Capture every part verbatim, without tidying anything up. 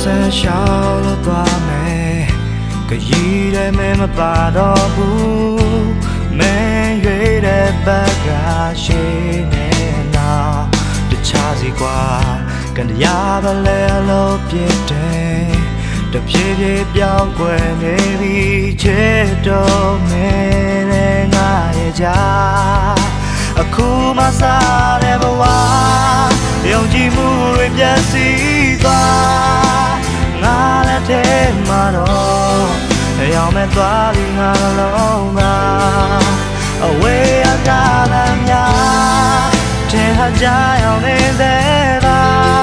ဆက်ရှောက်လို့သွားမယ်ခရီးထဲမင်းမပါတော့ဘူးမင်းရွေးတဲ့ဘက်ကရှိနေတော့တခြားစီကွာကန်တရားပဲလဲလို့ပြစ်တယ်တဖြည်းဖြည်းပြောင်းကွယ်နေပြီချစ်တော့မင်းနဲ့ငါရဲ့ကြားအခုမှစားတဲ့ဘဝယုံကြည်မှုတွေပျက်စီးသွားငါလည်းထဲမှာတော့ရောက်မဲ့သွားပြီးငါလုံးသာအဝေးအကားလည်းများတင်ဟာကြရောက်နေတဲ့ပါ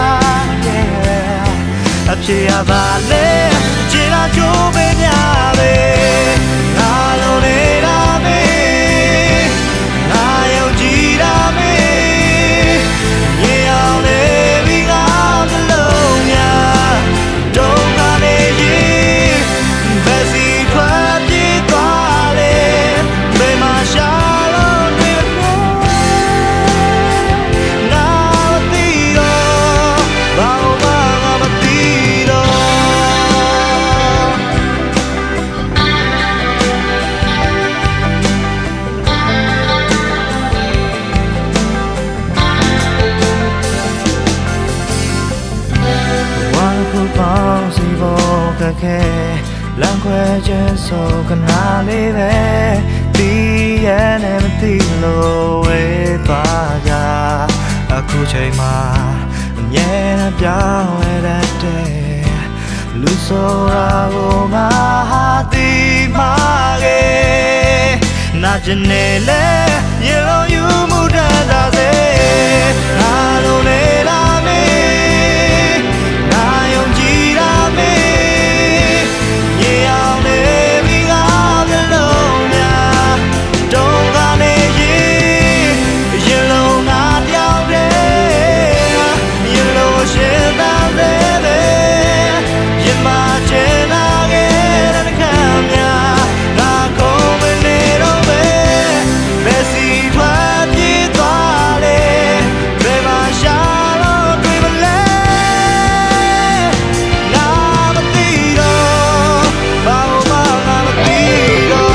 အဖြစ်ရပါလေခြေလာကြိုးပေးကြပဲငါလုံးနေတာမေငါယုံကြည်တာမေရေအောင်လေပြီးငါမလုံးများတုံးကနေရင်ဘယ်စီထွက်ပြေးသွားလေဘယ်မှာရှာလို့တွေ့ငါမသိတော့ဘာမှငါမသိတော့ဝါခုပေါင်းစီဖို့ကခဲလမ်းခွဲခြင်းဆိုခဏလေးပဲတီးရနဲ့မသိလို့ဝေးသွားကြအခုချိန်မှာအမြဲတမ်းပြောင်းလဲတတ်တယ်လူဆိုတာကိုငါဟာသိမှာကေနာကျင်နေလေရေလုံးယူမှုတတ်တာစေငါလိုနေလာမေငါယုံကြည်တာမေရေအောင်လေပြီးငါမျက်လုံးများတုံးကနေရင်ရေလုံးငါပြောင်းတယ်ရေလုံးရှင်တန်တယ်လေရေမချင်လာခဲ့တဲ့ခံများငါကုန်မနေတော့ပဲဘယ်စီထွက်ပြေးသွားလေဘယ်မှာရှာလို့တွေ့မလဲငါမသိတော့ဘာမှငါမသိတော့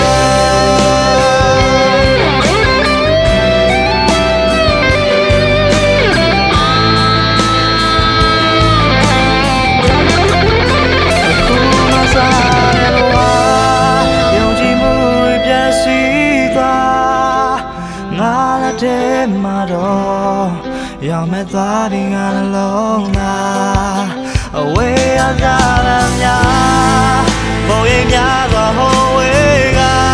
အခုမှစားရလို့ယုံကြည်မှုတွေပျက်စီးသွားငါလည်းထဲမှာတော့ရောက်မဲ့သွားပြီးငါလုံးသာအဝေးအကားလည်းများပုံရိပ်များစွာဟိုဝေး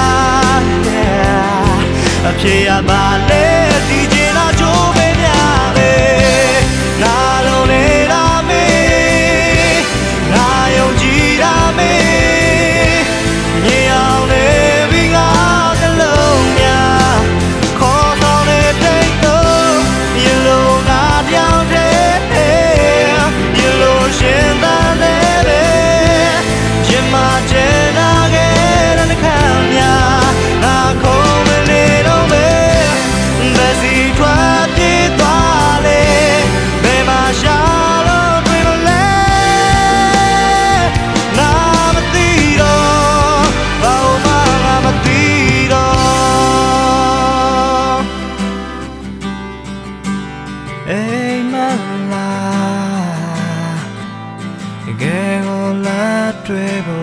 ကအဖြစ်ရပါလေဒီချင်လာကြိုးပေးကြပဲငါလုံးနေတာမေငါယုံကြည်တာမေမြေအောင်လေပြီးငါကလုံးများခေါ်ဆောင်နေတဲ့တော့ရေလုံးငါပြောင်းတယ်ရေလုံးရှင်တန်တယ်ပဲရင်မချင်တာခဲ့တဲ့ခံများငါခုံမနေတော့ပဲဘယ်စီထွက်ပြေးသွားလေဘယ်မှာရှာလို့တွေ့မလဲငါမသိတော့ဘာမှငါမသိတော့အိမ်မလာကဲကိုလာတွေ့